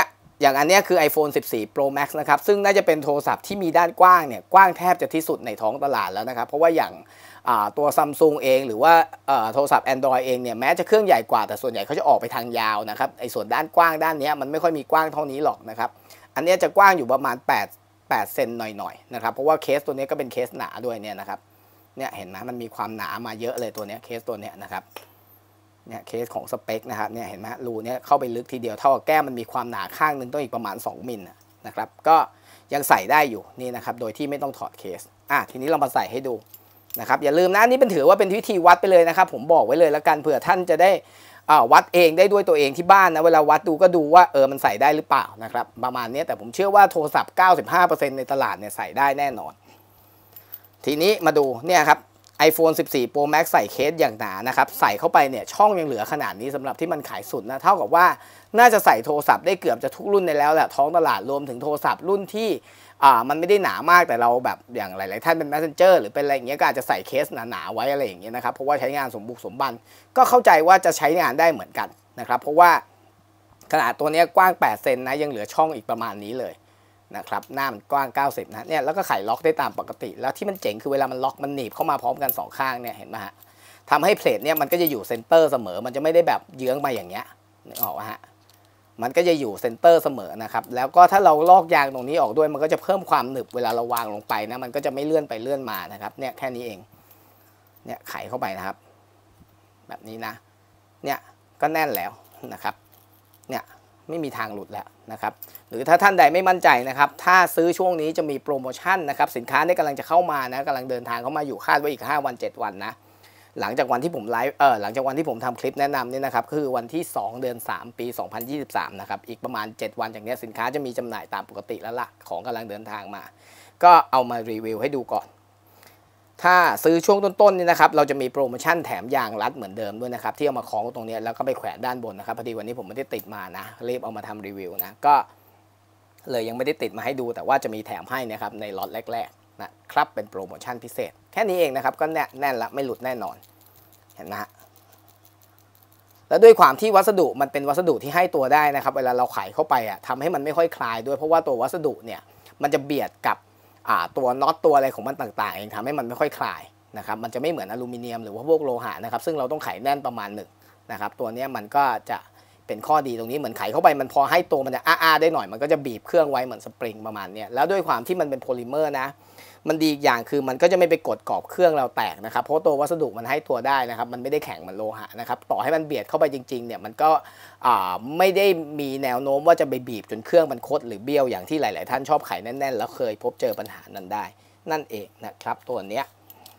อย่างอันนี้คือ iPhone สิบสี่ Pro Max นะครับซึ่งน่าจะเป็นโทรศัพท์ที่มีด้านกว้างเนี่ยกว้างแทบจะที่สุดในท้องตลาดแล้วนะครับเพราะว่าอย่างตัว Samsung เองหรือว่าโทรศัพท์ Android เองเนี่ยแม้จะเครื่องใหญ่กว่าแต่ส่วนใหญ่เขาจะออกไปทางยาวนะครับไอ้ส่วนด้านกว้างด้านนี้มันไม่ค่อยมีกว้างเท่านี้หรอกนะครับอันนี้จะกว้างอยู่ประมาณ8 8เซนหน่อยๆนะครับเพราะว่าเคสตัวนี้ก็เป็นเคสหนาด้วยเนี่ยนะครับเนี่ยเห็นไหมมันมีความหนามาเยอะเลยตัวนี้เคสตัวนี้นะครับเนี่ยเคสของสเปคนะครับเนี่ยเห็นไหมรูเนี่ยเข้าไปลึกทีเดียวเท่ากับแก้มมันมีความหนาข้างนึงต้องอีกประมาณสองมิลนะครับก็ยังใส่ได้อยู่นี่นะครับโดยที่ไม่ต้องถอดเคสอ่ะทีนี้เรามาใส่ให้ดูนะครับอย่าลืมนะนี่เป็นถือว่าเป็นวิธีวัดไปเลยนะครับผมบอกไว้เลยแล้วกันเผื่อท่านจะได้วัดเองได้ด้วยตัวเองที่บ้านนะเวลาวัดดูก็ดูว่าเออมันใส่ได้หรือเปล่านะครับประมาณนี้แต่ผมเชื่อว่าโทรศัพท์ เก้าสิบห้าเปอร์เซ็นต์ ในตลาดเนี่ยใส่ได้แน่นอนทีนี้มาดูเนี่ยครับ iPhone สิบสี่ Pro Max ใส่เคสอย่างหนานะครับใส่เข้าไปเนี่ยช่องยังเหลือขนาดนี้สำหรับที่มันขายสุดนะเท่ากับว่าน่าจะใส่โทรศัพท์ได้เกือบจะทุกรุ่นในแล้วแหละท้องตลาดรวมถึงโทรศัพท์รุ่นที่อ่ามันไม่ได้หนามากแต่เราแบบอย่างหลายๆท่านเป็น Messenger หรือเป็นอะไรอย่างเงี้ยก็อาจจะใส่เคสหนาๆไว้อะไรอย่างเงี้ยนะครับเพราะว่าใช้งานสมบุกสมบันก็เข้าใจว่าจะใช้งานได้เหมือนกันนะครับเพราะว่าขนาดตัวนี้กว้างแปดเซนนะยังเหลือช่องอีกประมาณนี้เลยนะครับหน้ามันกว้างเก้าสิบนะเนี่ยแล้วก็ไขล็อกได้ตามปกติแล้วที่มันเจ๋งคือเวลามันล็อกมันหนีบเข้ามาพร้อมกันสองข้างเนี่ยเห็นไหมฮะทำให้เพลทเนี่ยมันก็จะอยู่เซนเตอร์เสมอมันจะไม่ได้แบบเยื้องมาอย่างเงี้ยนึกออกไหมฮะมันก็จะอยู่เซนเตอร์เสมอนะครับแล้วก็ถ้าเราลอกยางตรงนี้ออกด้วยมันก็จะเพิ่มความหนึบเวลาเราวางลงไปนะมันก็จะไม่เลื่อนไปเลื่อนมานะครับเนี่ยแค่นี้เองเนี่ยไขเข้าไปนะครับแบบนี้นะเนี่ยก็แน่นแล้วนะครับเนี่ยไม่มีทางหลุดแล้วนะครับหรือถ้าท่านใดไม่มั่นใจนะครับถ้าซื้อช่วงนี้จะมีโปรโมชั่นนะครับสินค้าเนี่ยกำลังจะเข้ามานะกำลังเดินทางเข้ามาอยู่คาดว่าอีกห้าวันเจ็ดวันนะหลังจากวันที่ผมไลฟ์เออหลังจากวันที่ผมทำคลิปแนะนำเนี่ยนะครับคือวันที่สองเดือนสามปีสองพันยี่สิบสามนะครับอีกประมาณเจ็ดวันจากนี้สินค้าจะมีจำหน่ายตามปกติแล้วล่ะของกำลังเดินทางมาก็เอามารีวิวให้ดูก่อนถ้าซื้อช่วงต้นๆนี่นะครับเราจะมีโปรโมชั่นแถมยางรัดเหมือนเดิมด้วยนะครับที่เอามาคล้องตรงนี้แล้วก็ไปแขวนด้านบนนะครับพอดีวันนี้ผมไม่ได้ติดมานะรีบเอามาทำรีวิวนะก็เลยยังไม่ได้ติดมาให้ดูแต่ว่าจะมีแถมให้นะครับในล็อตแรกๆนะครับเป็นโปรโมชั่นพิเศษแค่นี้เองนะครับก็แน่นแน่นละไม่หลุดแน่นอนเห็นไหมฮะแล้วด้วยความที่วัสดุมันเป็นวัสดุที่ให้ตัวได้นะครับเวลาเราไขเข้าไปอ่ะทำให้มันไม่ค่อยคลายด้วยเพราะว่าตัววัสดุเนี่ยมันจะเบียดกับตัวน็อตตัวอะไรของมันต่างๆเองทำให้มันไม่ค่อยคลายนะครับมันจะไม่เหมือนอลูมิเนียมหรือว่าพวกโลหะนะครับซึ่งเราต้องไขแน่นประมาณหนึ่งนะครับตัวนี้มันก็จะเป็นข้อดีตรงนี้เหมือนไขเข้าไปมันพอให้ตัวมันจะอ้าๆได้หน่อยมันก็จะบีบเครื่องไว้เหมือนสปริงประมาณนี้แล้วด้วยความที่มันเป็นโพลิเมอร์นะมันดีอีกอย่างคือมันก็จะไม่ไปกดกรอบเครื่องเราแตกนะครับเพราะตัววัสดุมันให้ตัวได้นะครับมันไม่ได้แข็งเหมือนโลหะนะครับต่อให้มันเบียดเข้าไปจริงๆเนี่ยมันก็ไม่ได้มีแนวโน้มว่าจะไปบีบจนเครื่องมันคดหรือเบี้ยวอย่างที่หลายๆท่านชอบไขแน่นๆแล้วเคยพบเจอปัญหานั้นได้นั่นเองนะครับตัวเนี้ย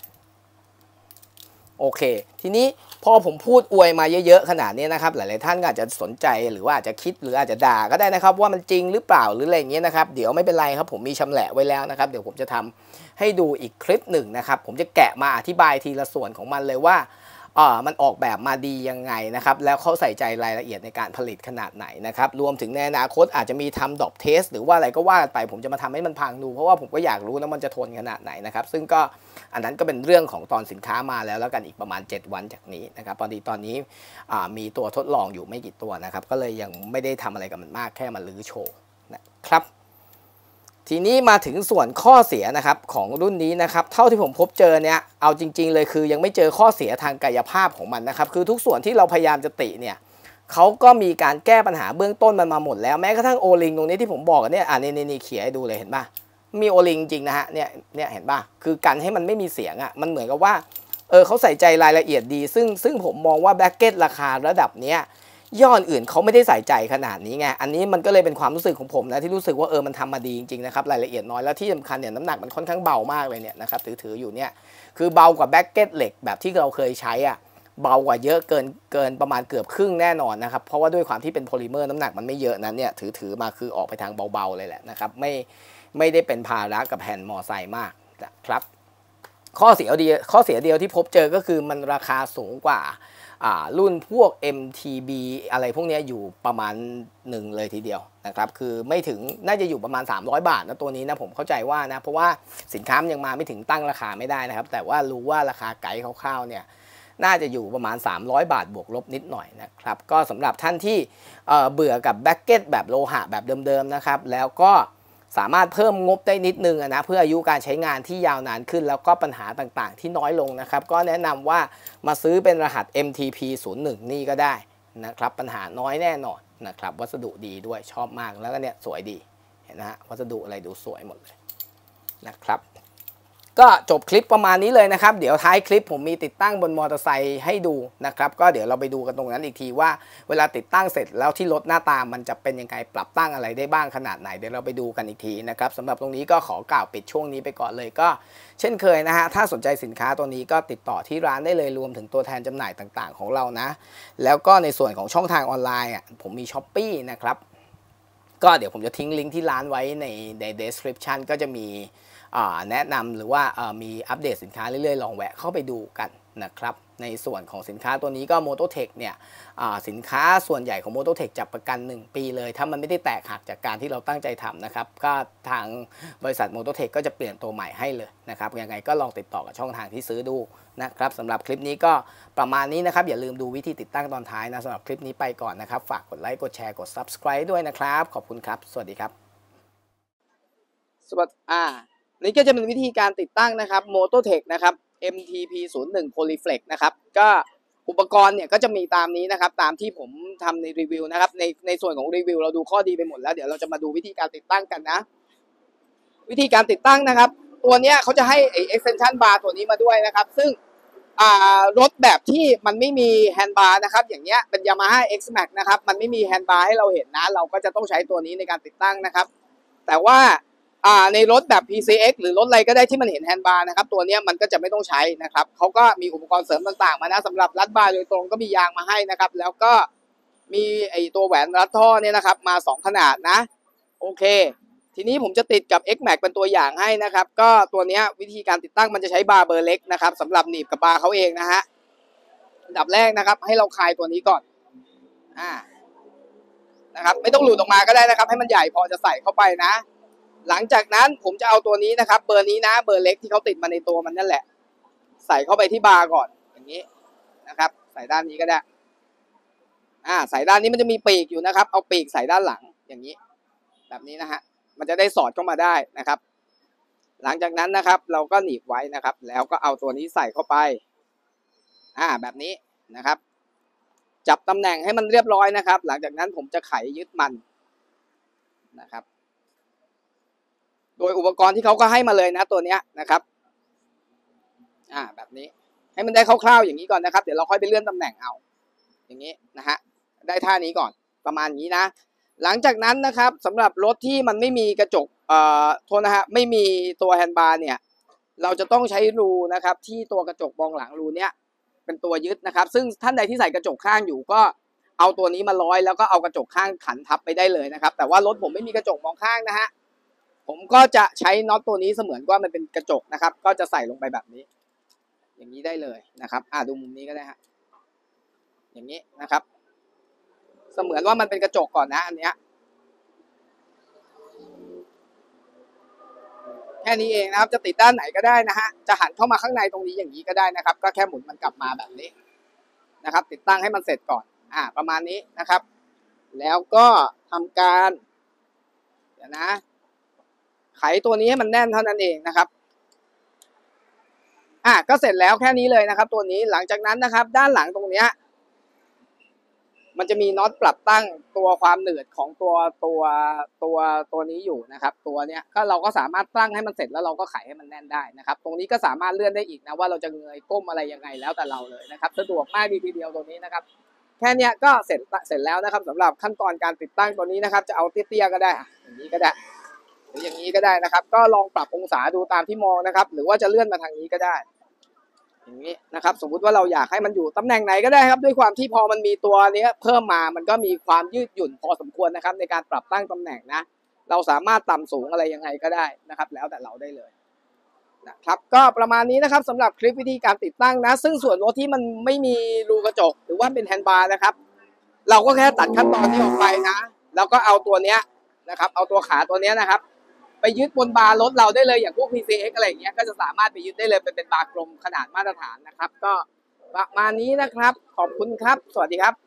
โอเคทีนี้พอผมพูดอวยมาเยอะๆขนาดนี้นะครับหลายๆท่านก็อาจจะสนใจหรือว่าอาจจะคิดหรืออาจจะด่าก็ได้นะครับว่ามันจริงหรือเปล่าหรืออะไรอย่างเงี้ยนะครับเดี๋ยวไม่เป็นไรครับผมมีชำแหละไว้แล้วนะครับเดี๋ยวผมจะทำให้ดูอีกคลิปหนึ่งนะครับผมจะแกะมาอธิบายทีละส่วนของมันเลยว่าอ่ามันออกแบบมาดียังไงนะครับแล้วเขาใส่ใจรายละเอียดในการผลิตขนาดไหนนะครับรวมถึงในอนาคตอาจจะมีทำดรอปเทสหรือว่าอะไรก็ว่ากันไปผมจะมาทำให้มันพังดูเพราะว่าผมก็อยากรู้นะมันจะทนขนาดไหนนะครับซึ่งก็อันนั้นก็เป็นเรื่องของตอนสินค้ามาแล้วแล้วกันอีกประมาณเจ็ดวันจากนี้นะครับตอนนี้ตอนนี้มีตัวทดลองอยู่ไม่กี่ตัวนะครับก็เลยยังไม่ได้ทำอะไรกับมันมากแค่มาลื้อโชว์นะครับทีนี้มาถึงส่วนข้อเสียนะครับของรุ่นนี้นะครับเท่าที่ผมพบเจอเนี่ยเอาจริงๆเลยคือยังไม่เจอข้อเสียทางกายภาพของมันนะครับคือทุกส่วนที่เราพยายามจะติเนี่ยเขาก็มีการแก้ปัญหาเบื้องต้นมันมาหมดแล้วแม้กระทั่งโอลิงตรงนี้ที่ผมบอกเนี่ยอ่านี่นี่เขียนให้ดูเลยเห็นป่ะมีโอลิงจริงนะฮะเนี่ยเนี่ยเห็นป่ะคือกันให้มันไม่มีเสียงอ่ะมันเหมือนกับว่าเออเขาใส่ใจรายละเอียดดีซึ่งซึ่งผมมองว่าแบล็กเก็ตราคาระดับเนี้ยย่ออื่นเขาไม่ได้ใส่ใจขนาดนี้ไงอันนี้มันก็เลยเป็นความรู้สึกของผมนะที่รู้สึกว่าเออมันทำมาดีจริงๆนะครับรายละเอียดน้อยแล้วที่สำคัญเนี่ยน้ำหนักมันค่อนข้างเบามากเลยเนี่ยนะครับถือๆอยู่เนี่ยคือเบากว่าแบ็กเก็ตเหล็กแบบที่เราเคยใช้อ่ะเบากว่าเยอะเกินเกินประมาณเกือบครึ่งแน่นอนนะครับเพราะว่าด้วยความที่เป็นโพลิเมอร์น้ำหนักมันไม่เยอะนั้นเนี่ยถือๆมาคือออกไปทางเบาๆเลยแหละนะครับไม่ไม่ได้เป็นภาระกับแผ่นมอไซค์มากนะครับข้อเสียเดียวข้อเสียเดียวที่พบเจอก็คือมันราคาสูงกว่ารุ่นพวก เอ็ม ที บี อะไรพวกนี้อยู่ประมาณหนึ่งเลยทีเดียวนะครับคือไม่ถึงน่าจะอยู่ประมาณสามร้อยบาทนะตัวนี้นะผมเข้าใจว่านะเพราะว่าสินค้ามันยังมาไม่ถึงตั้งราคาไม่ได้นะครับแต่ว่ารู้ว่าราคาไกด์คร่าวๆเนี่ยน่าจะอยู่ประมาณสามร้อยบาทบวกลบนิดหน่อยนะครับก็สำหรับท่านที่เบื่อกับแบ็กเก็ตแบบโลหะแบบเดิมๆนะครับแล้วก็สามารถเพิ่มงบได้นิดนึงนะเพื่ออายุการใช้งานที่ยาวนานขึ้นแล้วก็ปัญหาต่างๆที่น้อยลงนะครับก็แนะนำว่ามาซื้อเป็นรหัส เอ็ม ที พี ศูนย์หนึ่ง นี่ก็ได้นะครับปัญหาน้อยแน่นอนนะครับวัสดุดีด้วยชอบมากแล้วก็เนี่ยสวยดีเห็นนะฮะวัสดุอะไรดูสวยหมดเลยนะครับก็จบคลิปประมาณนี้เลยนะครับเดี๋ยวท้ายคลิปผมมีติดตั้งบนมอเตอร์ไซค์ให้ดูนะครับก็เดี๋ยวเราไปดูกันตรงนั้นอีกทีว่าเวลาติดตั้งเสร็จแล้วที่รถหน้าตามันจะเป็นยังไงปรับตั้งอะไรได้บ้างขนาดไหนเดี๋ยวเราไปดูกันอีกทีนะครับสำหรับตรงนี้ก็ขอกล่าวปิดช่วงนี้ไปก่อนเลยก็เช่นเคยนะฮะถ้าสนใจสินค้าตัวนี้ก็ติดต่อที่ร้านได้เลยรวมถึงตัวแทนจำหน่ายต่างๆของเรานะแล้วก็ในส่วนของช่องทางออนไลน์อ่ะผมมี ช้อปปี้ นะครับก็เดี๋ยวผมจะทิ้งลิงก์ที่ร้านไว้ในใน description ก็จะมีแนะนำหรือว่ามีอัปเดตสินค้าเรื่อยๆลองแวะเข้าไปดูกันนะครับในส่วนของสินค้าตัวนี้ก็ Mototech เนี่ยสินค้าส่วนใหญ่ของ Mototech จับประกันหนึ่งปีเลยถ้ามันไม่ได้แตกหักจากการที่เราตั้งใจทำนะครับก็ทางบริษัท Mototech ก็จะเปลี่ยนตัวใหม่ให้เลยนะครับยังไงก็ลองติดต่อกับช่องทางที่ซื้อดูนะครับสำหรับคลิปนี้ก็ประมาณนี้นะครับอย่าลืมดูวิธีติดตั้งตอนท้ายนะสำหรับคลิปนี้ไปก่อนนะครับฝากกดไลค์กดแชร์กด Subscribe ด้วยนะครับขอบคุณครับสวัสดีครับสวัสดีอ่านี่ก็จะเป็นวิธีการติดตั้งนะครับ Mototech นะครับ เอ็ม ที พี ศูนย์หนึ่ง Polyflex นะครับก็อุปกรณ์เนี่ยก็จะมีตามนี้นะครับตามที่ผมทำในรีวิวนะครับในในส่วนของรีวิวเราดูข้อดีไปหมดแล้วเดี๋ยวเราจะมาดูวิธีการติดตั้งกันนะวิธีการติดตั้งนะครับตัวเนี้ยเขาจะให้ไอ้ extension bar ตัวนี้มาด้วยนะครับซึ่งอ่ารถแบบที่มันไม่มีแฮนด์บาร์นะครับอย่างเงี้ยเป็น Yamaha X-Max นะครับมันไม่มีแฮนด์บาร์ให้เราเห็นนะเราก็จะต้องใช้ตัวนี้ในการติดตั้งนะครับแต่ว่าในรถแบบ พี ซี เอ็กซ์ หรือรถอะไรก็ได้ที่มันเห็นแฮนด์บาร์นะครับตัวนี้มันก็จะไม่ต้องใช้นะครับเขาก็มีอุปกรณ์เสริมต่างๆมานะสำหรับรัดบาร์โดยตรงก็มียางมาให้นะครับแล้วก็มีไอตัวแหวนรัดท่อเนี่ยนะครับมาสองขนาดนะโอเคทีนี้ผมจะติดกับ X-Max เป็นตัวอย่างให้นะครับก็ตัวนี้วิธีการติดตั้งมันจะใช้บาร์เบอร์เล็กนะครับสำหรับหนีบกับบาร์เขาเองนะฮะอันดับแรกนะครับให้เราคลายตัวนี้ก่อนอ่านะครับไม่ต้องหลุดออกมาก็ได้นะครับให้มันใหญ่พอจะใส่เข้าไปนะหลังจากนั้นผมจะเอาตัวนี้นะครับเบอร์นี้นะเบอร์เล็กที่เขาติดมาในตัวมันนั่นแหละใส่เข้าไปที่บาร์ก่อนอย่างนี้นะครับใส่ด้านนี้ก็ได้อ่าใส่ด้านนี้มันจะมีปีกอยู่นะครับเอาปีกใส่ด้านหลังอย่างนี้แบบนี้นะฮะมันจะได้สอดเข้ามาได้นะครับหลังจากนั้นนะครับเราก็หนีบไว้นะครับแล้วก็เอาตัวนี้ใส่เข้าไปอ่าแบบนี้นะครับจับตำแหน่งให้มันเรียบร้อยนะครับหลังจากนั้นผมจะไขยึดมันนะครับโดยอุปกรณ์ที่เขาก็ให้มาเลยนะตัวเนี้ยนะครับอ่าแบบนี้ให้มันได้คร่าวๆอย่างนี้ก่อนนะครับเดี๋ยวเราค่อยไปเลื่อนตำแหน่งเอาอย่างนี้นะฮะได้ท่านี้ก่อนประมาณนี้นะหลังจากนั้นนะครับสำหรับรถที่มันไม่มีกระจกเอ่อโทษนะฮะไม่มีตัวแฮนด์บาร์เนี่ยเราจะต้องใช้รูนะครับที่ตัวกระจกมองหลังรูเนี้ยเป็นตัวยึดนะครับซึ่งท่านใดที่ใส่กระจกข้างอยู่ก็เอาตัวนี้มาร้อยแล้วก็เอากระจกข้างขันทับไปได้เลยนะครับแต่ว่ารถผมไม่มีกระจกมองข้างนะฮะผมก็จะใช้น็อตตัวนี้เสมือนว่ามันเป็นกระจกนะครับก็จะใส่ลงไปแบบนี้อย่างนี้ได้เลยนะครับอ่าดูมุมนี้ก็ได้ฮะอย่างนี้นะครับเสมือนว่ามันเป็นกระจกก่อนนะอันเนี้ยแค่นี้เองนะครับจะติดด้านไหนก็ได้นะฮะจะหันเข้ามาข้างในตรงนี้อย่างนี้ก็ได้นะครับก็แค่หมุนมันกลับมาแบบนี้นะครับติดตั้งให้มันเสร็จก่อนอ่าประมาณนี้นะครับแล้วก็ทำการเดี๋ยวนะไขตัวนี้ให้มันแน่นเท่านั้นเองนะครับอ่ะก็เสร็จแล้วแค่นี้เลยนะครับตัวนี้หลังจากนั้นนะครับด้านหลังตรงเนี้ยมันจะมีน็อตปรับตั้งตัวความหนืดของตัวตัวตัวตัวนี้อยู่นะครับตัวเนี้ยก็เราก็สามารถตั้งให้มันเสร็จแล้วเราก็ไขให้มันแน่นได้นะครับตรงนี้ก็สามารถเลื่อนได้อีกนะว่าเราจะเงยก้มอะไรยังไงแล้วแต่เราเลยนะครับสะดวกมากดีทีเดียวตัวนี้นะครับแค่นี้ก็เสร็จเสร็จแล้วนะครับสำหรับขั้นตอนการติดตั้งตัวนี้นะครับจะเอาเตี้ยๆก็ได้อย่างนี้ก็ได้หรืออย่างนี้ก็ได้นะครับก็ลองปรับองศาดูตามที่มองนะครับหรือว่าจะเลื่อนมาทางนี้ก็ได้อย่างนี้นะครับสมมุติว่าเราอยากให้มันอยู่ตำแหน่งไหนก็ได้ครับด้วยความที่พอมันมีตัวนี้เพิ่มมามันก็มีความยืดหยุ่นพอสมควรนะครับในการปรับตั้งตำแหน่งนะเราสามารถต่ำสูงอะไรยังไงก็ได้นะครับแล้วแต่เราได้เลยนะครับก็ประมาณนี้นะครับสำหรับคลิปวิธีการติดตั้งนะซึ่งส่วนรถที่มันไม่มีรูกระจกหรือว่าเป็นแฮนด์บาร์นะครับเราก็แค่ตัดขั้นตอนนี้ออกไปนะแล้วก็เอาตัวเนี้ยนะครับเอาตัวขาตัวเนี้ยนะครับไปยึดบนบาร์รถเราได้เลยอย่างพวก พี ซี เอ็กซ์ อะไรอย่างเงี้ยก็จะสามารถไปยึดได้เลยเป็นเป็นบาร์กลมขนาดมาตรฐานนะครับก็ประมาณนี้นะครับขอบคุณครับสวัสดีครับ